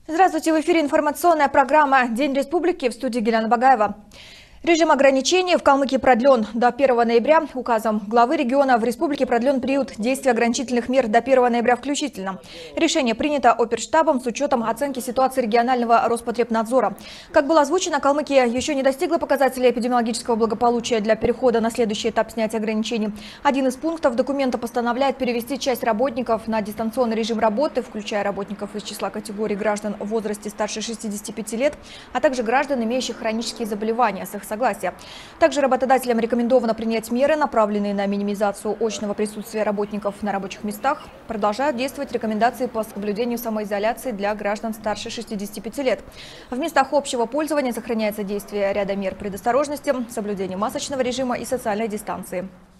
Здравствуйте, в эфире информационная программа «День республики», в студии Геляна Багаева. Режим ограничений в Калмыкии продлен до 1 ноября. Указом главы региона в республике продлен период действия ограничительных мер до 1 ноября включительно. Решение принято Оперштабом с учетом оценки ситуации регионального Роспотребнадзора. Как было озвучено, Калмыкия еще не достигла показателей эпидемиологического благополучия для перехода на следующий этап снятия ограничений. Один из пунктов документа постановляет перевести часть работников на дистанционный режим работы, включая работников из числа категорий граждан в возрасте старше 65 лет, а также граждан, имеющих хронические заболевания, с их согласия. Также работодателям рекомендовано принять меры, направленные на минимизацию очного присутствия работников на рабочих местах. Продолжают действовать рекомендации по соблюдению самоизоляции для граждан старше 65 лет. В местах общего пользования сохраняется действие ряда мер предосторожности, соблюдение масочного режима и социальной дистанции.